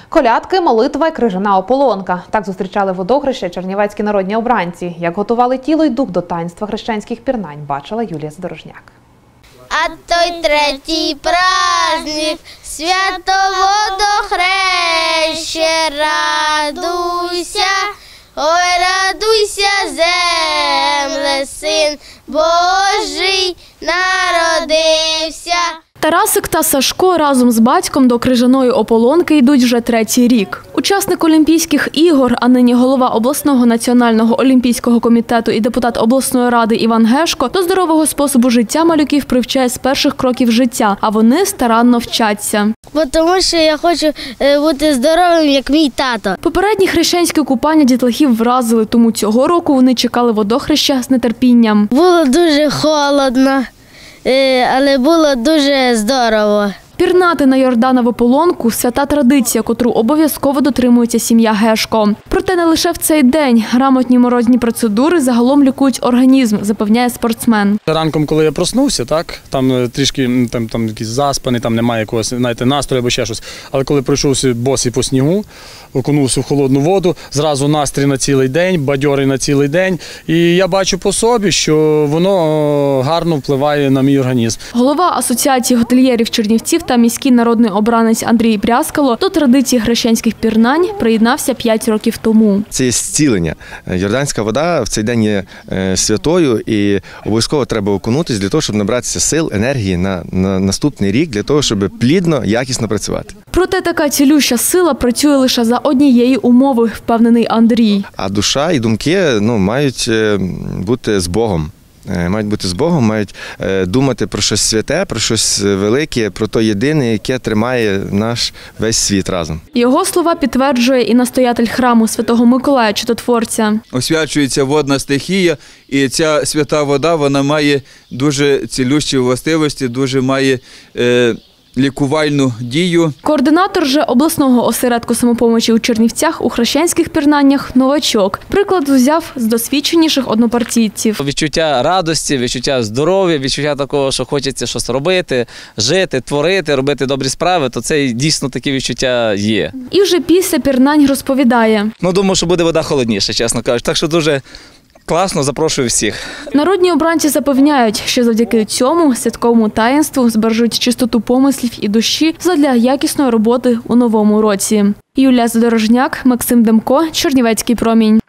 Колядки, молитва і крижана ополонка. Так зустрічали водохреща чернівецькі народні обранці. Як готували тіло й дух до таїнства хрещенських пірнань, бачила Юлія Задорожняк. А той третій праздник святого водохреща, радуйся, ой, радуйся, земле, син Божий народився. Тарасик та Сашко разом з батьком до крижаної ополонки йдуть вже третій рік. Учасник Олімпійських ігор, а нині голова обласного національного олімпійського комітету і депутат обласної ради Іван Гешко до здорового способу життя малюків привчає з перших кроків життя, а вони старанно вчаться. Тому що я хочу бути здоровим, як мій тато. Попередні хрещенські купання дітлахів вразили, тому цього року вони чекали водохреща з нетерпінням. Було дуже холодно, але було дуже здорово. Пірнати на Йордана в ополонку – свята традиція, котру обов'язково дотримується сім'я Гешко. Проте не лише в цей день. Грамотні морозні процедури загалом лікують організм, запевняє спортсмен. Ранком, коли я проснувся, там трішки якийсь заспаний, там немає якогось настрою або ще щось. Але коли пройшовся босий по снігу, окунувся в холодну воду, зразу настрій на цілий день, бадьорий на цілий день. І я бачу по собі, що воно гарно впливає на мій організм. Голова Асоціації готельєрів Чернівців та міський народний обранець Андрій Брязкало до традиції хрещенських пірнань приєднався 5 років тому. Це є зцілення. Йорданська вода в цей день є святою і обов'язково треба окунутися для того, щоб набратися сил, енергії на наступний рік, для того, щоб плідно, якісно працювати. Проте така цілюща сила працює лише за однієї умови, впевнений Андрій. А душа і думки мають бути з Богом. Мають бути з Богом, мають думати про щось святе, про щось велике, про те єдине, яке тримає наш весь світ разом. Його слова підтверджує і настоятель храму Святого Миколая Чудотворця. Освячується водна стихія, і ця свята вода, вона має дуже цілющі властивості, дуже має лікувальну дію. Координатор же обласного осередку самопомочі у Чернівцях у хрещенських пірнаннях – новачок. Приклад взяв з досвідченіших однопартійців. Відчуття радості, відчуття здоров'я, відчуття такого, що хочеться щось робити, жити, творити, робити добрі справи, то це дійсно такі відчуття є. І вже після пірнань розповідає. Думаю, що буде вода холодніша, чесно кажучи. Так що дуже класно, запрошую всіх. Народні обранці запевняють, що завдяки цьому святковому таїнству збережуть чистоту помислів і душі задля якісної роботи у новому році. Юлія Задорожняк, Максим Демко, Чернівецький промінь.